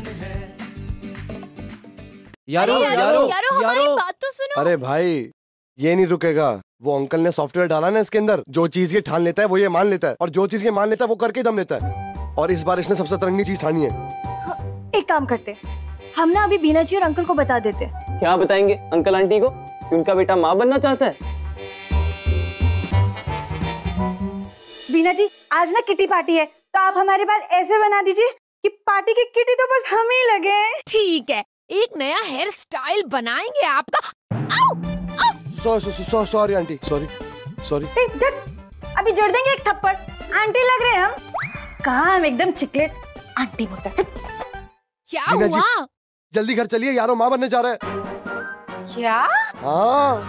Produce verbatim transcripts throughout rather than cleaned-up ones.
यारो यारो यारो हमारी बात तो सुनो। अरे भाई ये नहीं रुकेगा। वो अंकल ने सॉफ्टवेयर डाला ना इसके अंदर, जो चीज ये ठान लेता है वो ये मान लेता है, और जो चीज ये मान लेता है वो करके दम लेता है। और इस बार इसने सबसे तरंगी चीज ठानी है। एक काम करते, हम ना अभी बीना जी और अंकल को बता देते। क्या बताएंगे अंकल आंटी को कि उनका बेटा माँ बनना चाहता है? बीना जी आज ना किटी पार्टी है, तो आप हमारे बाल ऐसे बना दीजिए कि पार्टी की किटी तो बस हम ही लगे। ठीक है, एक नया हेयर स्टाइल बनाएंगे आपका। आओ, आओ। सॉ, सॉ, सॉ, सॉरी आंटी, सॉरी सॉरी। अभी जड़ देंगे एक थप्पड़। आंटी लग रहे हैं हम। कहाँ हम एकदम चिकलेट आंटी बोलता है। क्या बीना जी, हुआ? जल्दी घर चलिए, यारो माँ बनने जा रहा है। क्या? हाँ।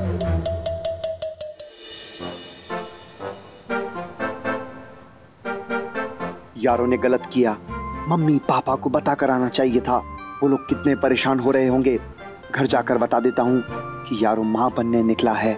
यारों ने गलत किया, मम्मी पापा को बता कर आना चाहिए था। वो लोग कितने परेशान हो रहे होंगे। घर जाकर बता देता हूँ कि यारो माँ बनने निकला है।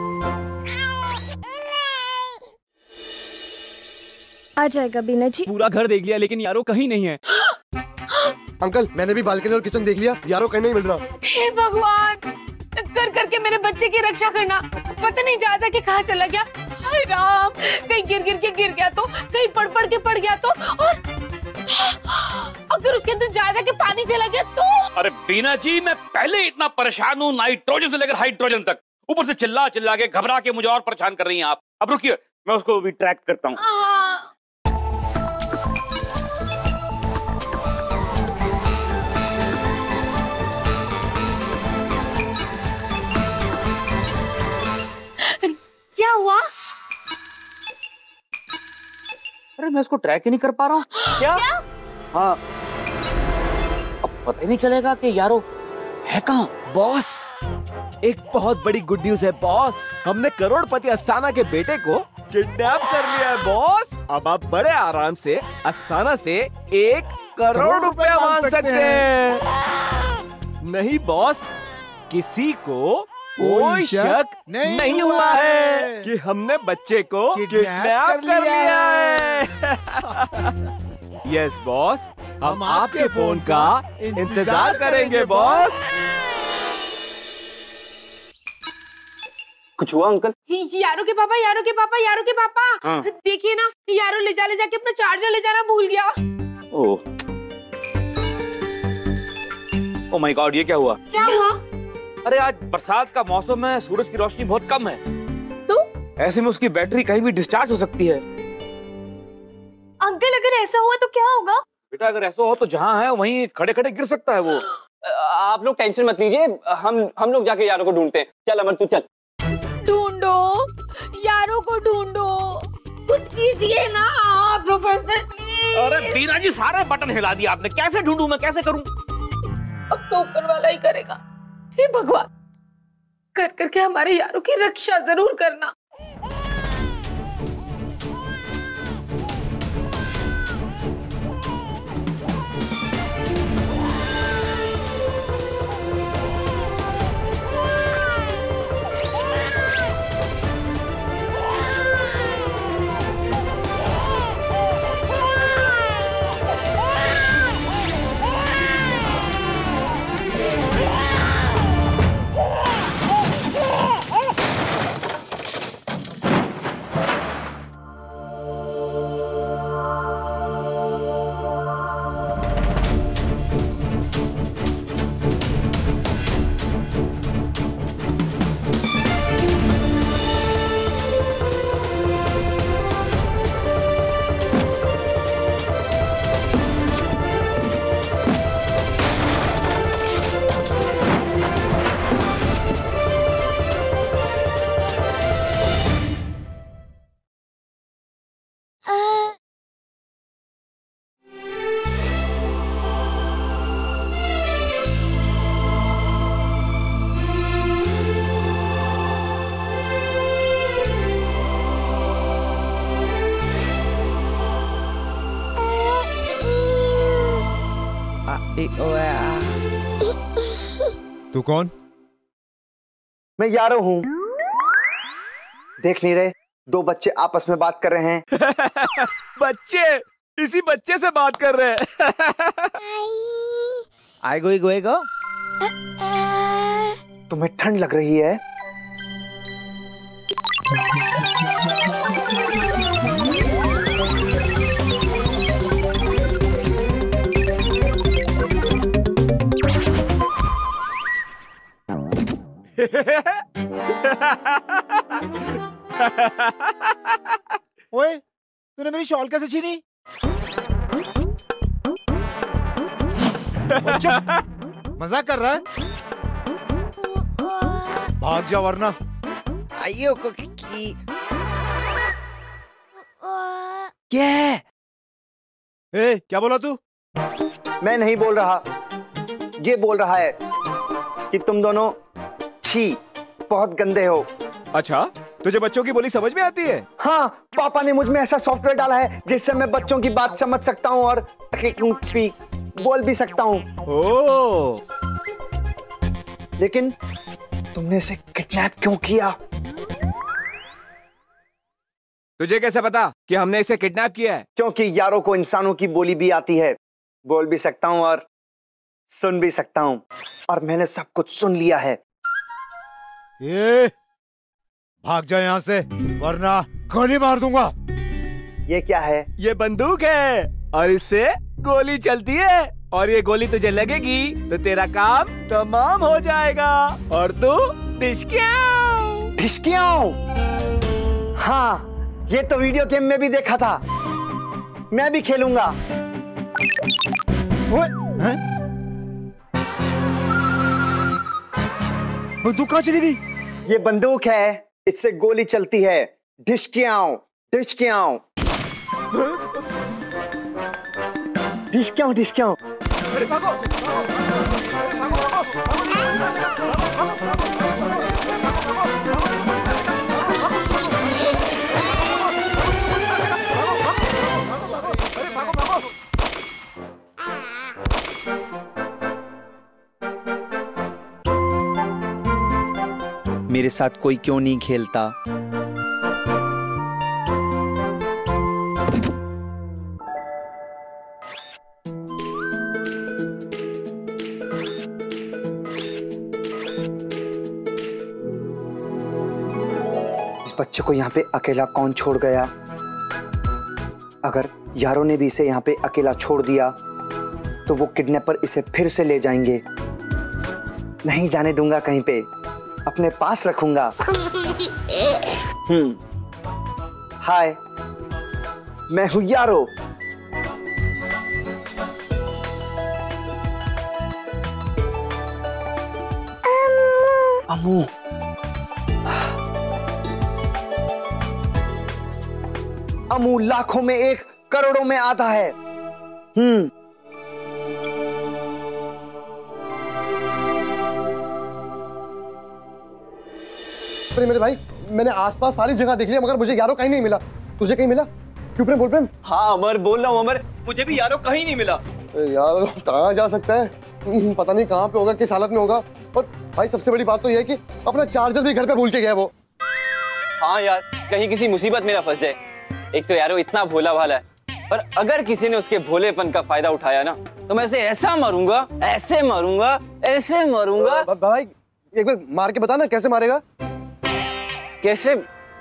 आ जाएगा बीना जी। पूरा घर देख लिया लेकिन यारो कहीं नहीं है। अंकल मैंने भी बालकनी और किचन देख लिया, यारो कहीं नहीं मिल रहा। हे भगवान, कर करके मेरे बच्चे की रक्षा करना। पता नहीं जा जा के कहाँ चला गया। हाय राम, कहीं गिर गिर के गिर गया तो, कहीं पड़ पड़ के पड़ गया तो, और अगर उसके अंदर जा जा के पानी चला गया तो। अरे बीना जी, मैं पहले इतना परेशान हूँ, नाइट्रोजन से लेकर हाइड्रोजन तक, ऊपर से चिल्ला चिल्ला के घबरा के मुझे और परेशान कर रही हैं आप। अब रुकिए, मैं उसको भी ट्रैक करता हूँ। क्या हुआ? अरे मैं उसको ट्रैक ही नहीं कर पा रहा हूँ। क्या? क्या? हाँ, अब पता ही नहीं चलेगा कि यारो है कहाँ। बॉस, एक बहुत बड़ी गुड न्यूज है बॉस। हमने करोड़पति अस्थाना के बेटे को किडनैप कर लिया है बॉस। अब आप बड़े आराम से अस्थाना से एक करोड़ रुपया मांग सकते हैं। नहीं बॉस, किसी को कोई शक नहीं, नहीं हुआ है कि हमने बच्चे को किडनैप कर लिया है। यस बॉस, हम आपके फोन का इंतजार करेंगे बॉस। कुछ हुआ अंकल? यारो के पापा, यारो के पापा, यारो के पापा, हाँ। देखिए ना, यारो ले जा ले जाके अपना चार्जर ले जाना भूल गया। ओह ओह माय गॉड, ये क्या हुआ? क्या हुआ? अरे आज बरसात का मौसम है, सूरज की रोशनी बहुत कम है, तो ऐसे में उसकी बैटरी कहीं भी डिस्चार्ज हो सकती है। अंकल अगर ऐसा हुआ तो क्या होगा? बेटा अगर ऐसा हो तो जहाँ है वहीं खड़े खड़े गिर सकता है वो। आप लोग टेंशन मत लीजिए, हम हम लोग जाके यारों को ढूंढते हैं। चल अमर तू चल। ढूंढो, यारों को ढूंढो, कुछ कीजिए ना प्रोफेसर प्लीज। अरे बीना जी, सारे बटन हिला दिया आपने, कैसे ढूंढूं मैं, कैसे करूं? अब तो ऊपर वाला ही करेगा। हे भगवान, कर करके हमारे यारों की रक्षा जरूर करना। तू कौन? मैं यारो हूँ। देख नहीं रहे, दो बच्चे आपस में बात कर रहे हैं। बच्चे, इसी बच्चे से बात कर रहे हैं। आई गोई गोई गो। तुम्हें ठंड लग रही है? ओए, तूने मेरी शॉल कैसे छीनी? मजाक कर रहा है? भाग जा वरना। आइयो को की। क्या? ए, क्या बोला तू? मैं नहीं बोल रहा, ये बोल रहा है कि तुम दोनों छी बहुत गंदे हो। अच्छा, तुझे बच्चों की बोली समझ में आती है? हाँ, पापा ने मुझ में ऐसा सॉफ्टवेयर डाला है जिससे मैं बच्चों की बात समझ सकता हूँ और बोल भी सकता हूँ। ओह, लेकिन तुमने इसे किडनैप क्यों किया? तुझे कैसे पता कि हमने इसे किडनैप किया है? क्योंकि यारों को इंसानों की बोली भी आती है, बोल भी सकता हूँ और सुन भी सकता हूँ, और मैंने सब कुछ सुन लिया है। ये भाग जा यहाँ से वरना गोली मार दूंगा। ये क्या है? ये बंदूक है और इससे गोली चलती है, और ये गोली तुझे लगेगी तो तेरा काम तमाम हो जाएगा और तू ढिशक्याओ। ढिशक्याओ? हाँ, ये तो वीडियो गेम में भी देखा था, मैं भी खेलूंगा। हैं? बंदूक कहाँ चली गई? ये बंदूक है, इससे गोली चलती है। ढिशक्याओ, ढिशक्याओ, ढिशक्याओ, ढिशक्याओ। अरे भागो! मेरे साथ कोई क्यों नहीं खेलता? इस बच्चे को यहाँ पे अकेला कौन छोड़ गया? अगर यारों ने भी इसे यहाँ पे अकेला छोड़ दिया तो वो किडनैपर इसे फिर से ले जाएंगे। नहीं जाने दूंगा कहीं पे, अपने पास रखूंगा। हम्म, हाय, मैं हूं यारो। अम्मू। अम्मू लाखों में एक, करोड़ों में आधा है। हम्म मेरे भाई, मैंने आसपास सारी जगह देख लिया मगर मुझे यारो कहीं नहीं मिला। तुझे कहीं मिला? क्यों प्रेम? बोल प्रेम। हाँ अमर, बोल रहा हूँ अमर, मुझे भी यारो कहीं नहीं मिला। यार कहाँ जा सकता है, पता नहीं कहाँ पे होगा, किस हालत में होगा। और भाई सबसे बड़ी बात तो ये है कि अपना चार्जर भी घर पे भूल के गया वो। हाँ यार, कहीं किसी मुसीबत में ना फंस जाए। एक तो यारो इतना भोला भाला है, पर अगर किसी ने उसके भोलेपन का फायदा उठाया ना तो मैं उसे ऐसा मारूंगा, ऐसे मारूंगा, ऐसे मारूंगा। भाई एक बार मार के बता ना, कैसे मारेगा? कैसे?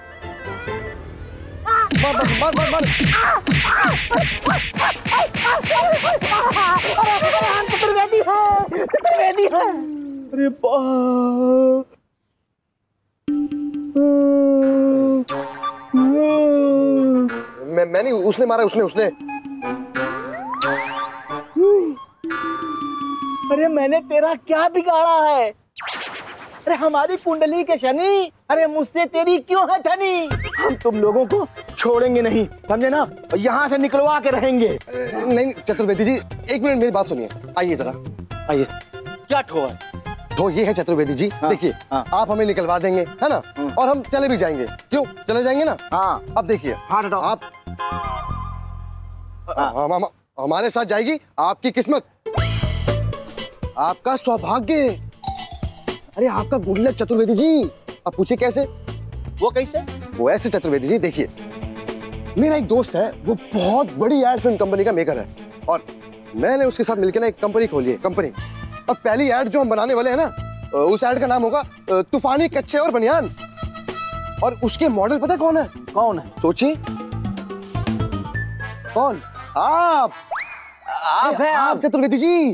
मार मार मार मार मार। चतुर्वेदी है, चतुर्वेदी है। अरे बाप, मैं मैं नहीं, उसने मारा, उसने उसने अरे मैंने तेरा क्या बिगाड़ा है? अरे हमारी कुंडली के शनि, अरे मुझसे तेरी क्यों है ठनी? हम तुम लोगों को छोड़ेंगे नहीं, समझे ना? यहाँ से निकलवा के रहेंगे। नहीं चतुर्वेदी जी, एक मिनट मेरी बात सुनिए। आइए जरा, आइए। क्या ठो है? ठो ये है चतुर्वेदी जी, हाँ, देखिए हाँ। आप हमें निकलवा देंगे, है ना? और हम चले भी जाएंगे। क्यों चले जाएंगे ना? हाँ। अब देखिए, हाँ, हटाओ। आप हम, हम, हमारे साथ जाएगी आपकी किस्मत, आपका सौभाग्य। अरे आपका गुड लक चतुर्वेदी जी। अब पूछिए कैसे? वो कैसे? वो ऐसे चतुर्वेदी जी, देखिए मेरा एक दोस्त है, वो बहुत बड़ी एड फिल्म कंपनी का मेकर है और मैंने उसके साथ मिलकर ना एक कंपनी खोली है, कंपनी। और पहली एड जो हम बनाने वाले हैं ना, उस एड का नाम होगा तूफानी कच्चे और बनियान। और उसके मॉडल पता कौन है? कौन है? सोचिए कौन? आप आप हैं आप चतुर्वेदी जी।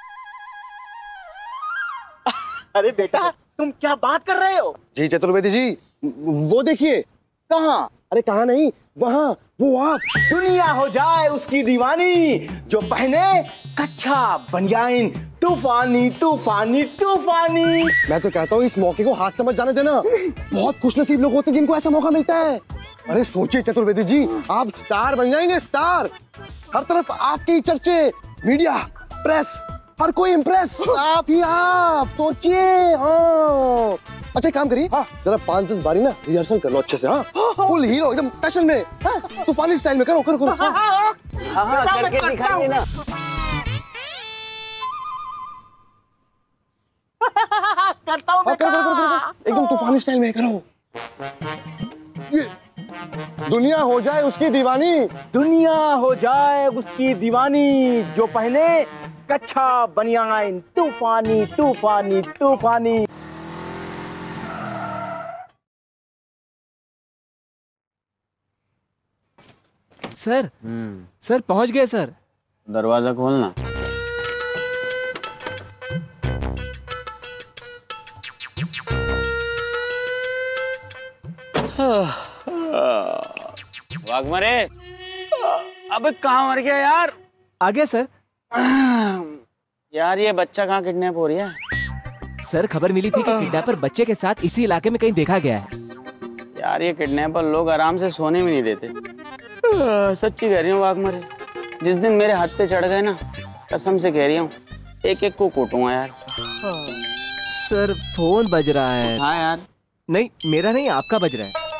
अरे बेटा तुम क्या बात कर रहे हो? जी चतुर्वेदी जी, वो देखिए। कहाँ? अरे कहाँ नहीं, वहाँ, वो आप। दुनिया हो जाए उसकी दीवानी, जो पहने कच्चा बनियान, तूफानी तूफानी तूफानी। मैं तो कहता हूँ इस मौके को हाथ समझ जाने देना। बहुत खुशनसीब लोग होते हैं जिनको ऐसा मौका मिलता है। अरे सोचिए चतुर्वेदी जी, आप स्टार बन जाएंगे, स्टार। हर तरफ आपके ही चर्चे, मीडिया, प्रेस, हर कोई इम्प्रेस। आप ही आप, सोचिए। हाँ अच्छा एक काम करिए, हाँ जरा पांच दस बारी ना रिहर्सल कर लो अच्छे से। हाँ फुल हीरो एकदम टशन में, तूफानी स्टाइल में करो करो करो। हाँ हाँ करके दिखाइए ना। करता हूँ हाँ, करो, करो, करो, करो, एकदम तूफानी स्टाइल में करो। ये दुनिया हो जाए उसकी दीवानी, दुनिया हो जाए उसकी दीवानी, जो पहने कच्चा बनियान, तूफानी तूफानी तूफानी। सर सर पहुंच गए सर। दरवाजा खोलना। वाघमारे, अबे कहाँ मर गया यार? आ गया सर। यार ये बच्चा कहाँ किडनैप हो रही है? सर खबर मिली थी कि किडनैपर बच्चे के साथ इसी इलाके में कहीं देखा गया है। यार ये किडनैपर लोग आराम से सोने भी नहीं देते। सच्ची कह रही हूँ वाघमारे, जिस दिन मेरे हाथ पे चढ़ गए ना, कसम से कह रही हूँ एक एक को कोटूंगा यार। सर फोन बज रहा है। हाँ यार। नहीं मेरा नहीं, आपका बज रहा है।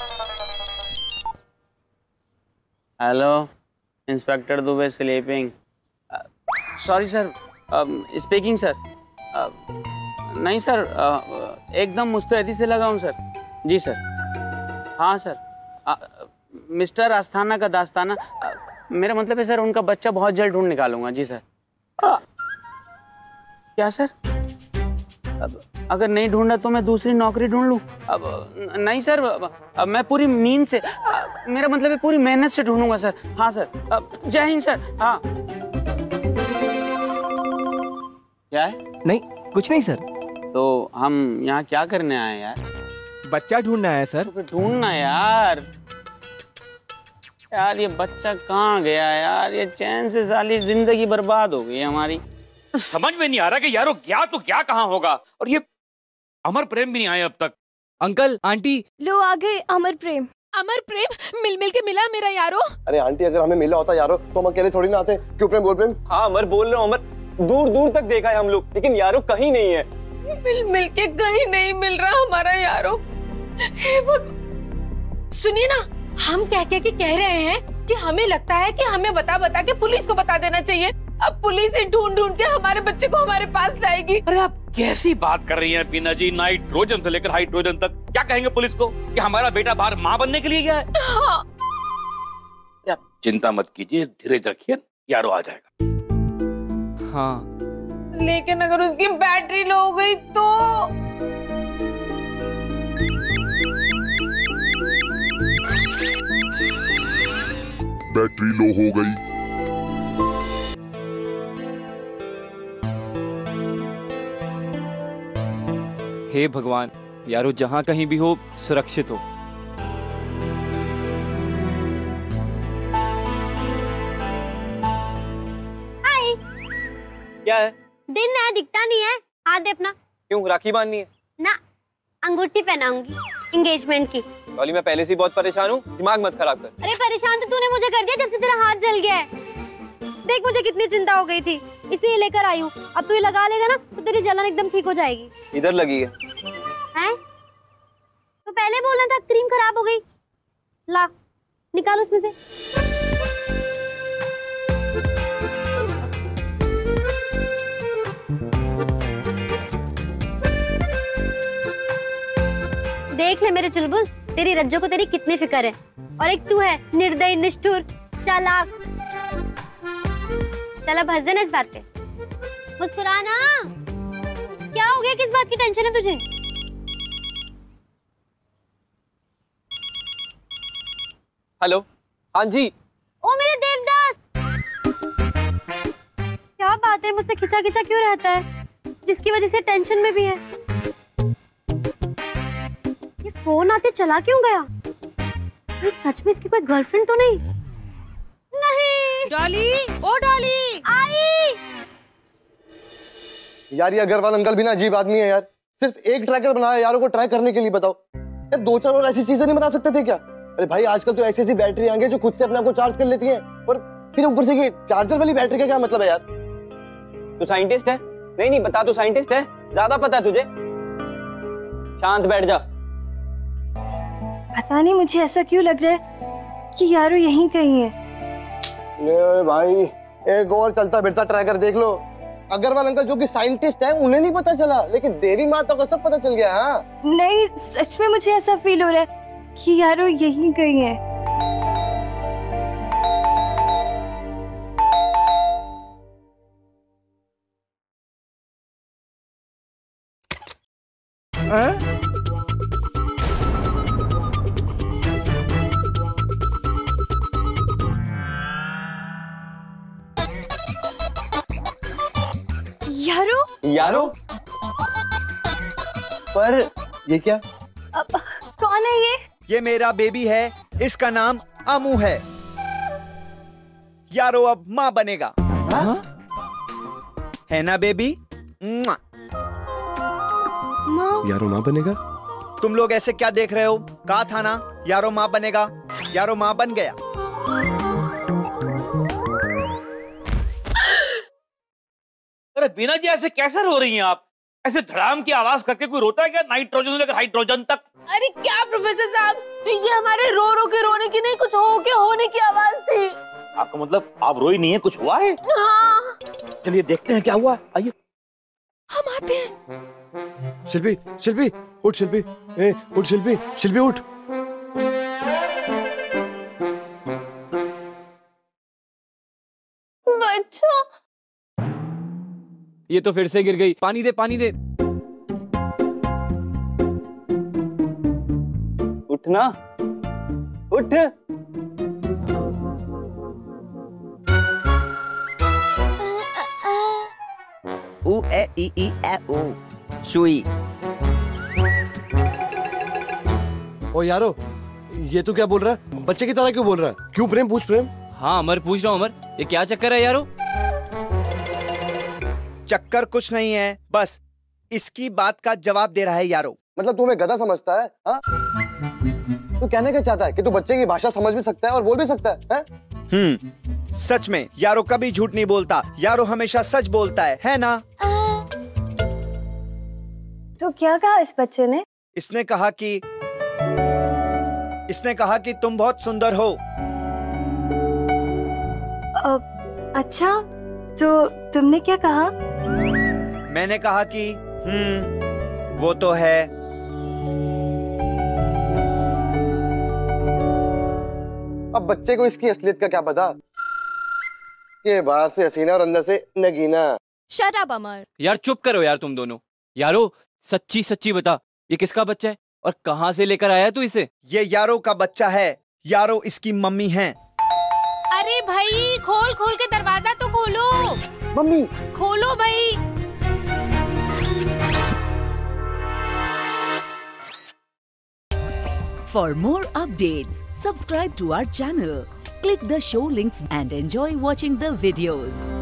Hello inspector Dubey sleeping. Sorry sir, speaking sir. नहीं सर, uh, एकदम मुस्तैदी से लगा हूँ सर। जी सर। हाँ सर, uh, मिस्टर आस्थाना का दास्ताना, uh, मेरा मतलब है सर उनका बच्चा बहुत जल्द ढूंढ निकालूंगा। जी सर। uh, क्या सर? अब अगर नहीं ढूंढा तो मैं दूसरी नौकरी ढूंढ लूं? अब नहीं सर, अब मैं पूरी नींद से, मेरा मतलब है पूरी मेहनत से ढूंढूंगा सर। हाँ सर। अब जय हिंद सर। हाँ क्या है? नहीं कुछ नहीं सर। तो हम यहाँ क्या करने आए यार? बच्चा ढूंढना है सर। तो ढूंढना यार। यार ये बच्चा कहाँ गया यार? ये चैन से साली जिंदगी बर्बाद हो गई हमारी। समझ में नहीं आ रहा कि यारो गया तो क्या कहाँ होगा, और ये अमर प्रेम भी नहीं आए अब तक। अंकल आंटी लो आ गए अमर प्रेम। अमर प्रेम मिल मिल के मिला मेरा यारो। अरे आंटी अगर हमें मिला होता यारो तो हम अकेले थोड़ी ना आते। क्यों प्रेम बोल प्रेम? हाँ अमर बोल रहा हूँ, अमर दूर दूर तक देखा है हम लोग, लेकिन यारो कहीं नहीं है। मिल मिल के कहीं नहीं मिल रहा हमारा यारो। सुनिए ना, हम कह कह के कह रहे हैं कि हमें लगता है कि हमें बता बता के पुलिस को बता देना चाहिए। अब पुलिस ही ढूंढ ढूंढ के हमारे बच्चे को हमारे पास लाएगी। अरे आप कैसी बात कर रही हैं बीना जी? नाइट्रोजन से लेकर हाइड्रोजन तक क्या कहेंगे पुलिस को कि हमारा बेटा बाहर माँ बनने के लिए गया है? हाँ। आप चिंता मत कीजिए, धीरज रखिए, यारो आ जाएगा। हाँ लेकिन अगर उसकी बैटरी लो हो गई तो? बैटरी लो हो गई। हे भगवान, यारो जहां कहीं भी हो सुरक्षित हो। हाय। क्या है? दिन है दिखता नहीं है, हाथ दे अपना। क्यों, राखी बांधनी है? ना, अंगूठी पहनाऊंगी एंगेजमेंट की। सॉली मैं पहले से बहुत परेशान हूँ, दिमाग मत खराब कर। अरे परेशान तो तूने मुझे कर दिया जब से तेरा हाथ जल गया है। देख मुझे कितनी चिंता हो गई थी, इसलिए लेकर आई हूँ। अब तू ये लगा लेगा ना तो तेरी जलन एकदम ठीक हो जाएगी। इधर लगी है। हैं? तो पहले बोलना था, क्रीम खराब हो गई। ला निकाल उसमें से। देख ले मेरे चुलबुल, तेरी रज्जो को तेरी कितनी फिक्र है। और एक तू है निर्दयी, निष्ठुर, चालाक। चला हंस देना इस बात पे, मुस्कुराना। क्या हो गया, किस बात की टेंशन है तुझे? हेलो, हाँ जी। ओ मेरे देवदास, क्या बात है, मुझसे खिंचा खिंचा क्यों रहता है, जिसकी वजह से टेंशन में भी है? ये फोन आते चला क्यों गया? ये सच में इसकी कोई गर्लफ्रेंड तो नहीं? नहीं। डॉली, ओ डॉली, आई। यार ये अग्रवाल अंकल भी ना अजीब आदमी है यार। सिर्फ एक ट्रैकर बनाया यारों को ट्राई करने के लिए, बताओ यार दो चार और ऐसी चीजें नहीं बना सकते थे क्या? अरे भाई आजकल तो ऐसी ऐसी बैटरी आ गई जो खुद से अपने आप को चार्ज कर लेती हैं, और फिर ऊपर से ये चार्जर वाली बैटरी का क्या मतलब है यार? तू साइंटिस्ट है? नहीं नहीं बता, तू साइंटिस्ट है? ज्यादा पता है तुझे? शांत बैठ जा। पता नहीं मुझे ऐसा क्यों लग रहा है कि यारो यहीं कहीं है। ले भाई एक और चलता फिरता ट्रैकर देख लो। अग्रवाल अंकल जो कि साइंटिस्ट है उन्हें नहीं पता चला, लेकिन देवी माता को सब पता चल गया। हाँ नहीं, सच में मुझे ऐसा फील हो रहा है कि यारो यहीं कहीं है। हाँ? यारो यारो पर ये क्या? अब कौन है ये? ये मेरा बेबी है, इसका नाम अमू है। यारो अब माँ बनेगा। हाँ? है ना बेबी? माँ? यारो माँ बनेगा? तुम लोग ऐसे क्या देख रहे हो? कहा था ना यारो माँ बनेगा। यारो माँ बन गया। अरे बीना जी ऐसे कैसे रो रही हैं आप? ऐसे धड़ाम की आवाज करके कोई रोता है क्या? नाइट्रोजन से लेकर हाइड्रोजन तक। अरे क्या प्रोफेसर साहब, ये हमारे रो रो के रोने की नहीं, कुछ हो के होने की आवाज थी। आपका मतलब आप रोई नहीं है, कुछ हुआ है? हाँ। चलिए देखते हैं क्या हुआ, आइए। हम आते हैं। शिल्पी, शिल्पी उठ, शिल्पी ए, उठ शिल्पी, शिल्पी उठ। बच्चा, ये तो फिर से गिर गई। पानी दे, पानी दे। उठना, उठ। उ ए ई ई ए ओ सुई। ओ यारो ये तो क्या बोल रहा है? बच्चे की तरह क्यों बोल रहा है? क्यों प्रेम? पूछ प्रेम। हाँ अमर, पूछ रहा हूँ अमर, ये क्या चक्कर है यारो? चक्कर कुछ नहीं है, बस इसकी बात का जवाब दे रहा है यारो। मतलब तू हमें गधा समझता है? हाँ? तू कहने क्या चाहता है कि तू बच्चे की भाषा समझ भी सकता है और बोल भी सकता है, है? हम्म, सच में यारो कभी झूठ नहीं बोलता। यारो हमेशा सच बोलता है, है ना? तो क्या कहा इस बच्चे ने? इसने कहा कि इसने कहा कि तुम बहुत सुंदर हो। आ, अच्छा, तो तुमने क्या कहा? मैंने कहा कि हम्म वो तो है। अब बच्चे को इसकी असलियत का क्या पता? ये बाहर से हसीना और अंदर से नगीना। शट अप अमर। यार चुप करो यार तुम दोनों। यारो सच्ची सच्ची बता, ये किसका बच्चा है और कहाँ से लेकर आया तू इसे? ये यारो का बच्चा है। यारो इसकी मम्मी है। अरे भाई खोल खोल के दरवाजा तो खोलो। मम्मी खोलो भाई। For more updates, subscribe to our channel, click the show links and enjoy watching the videos.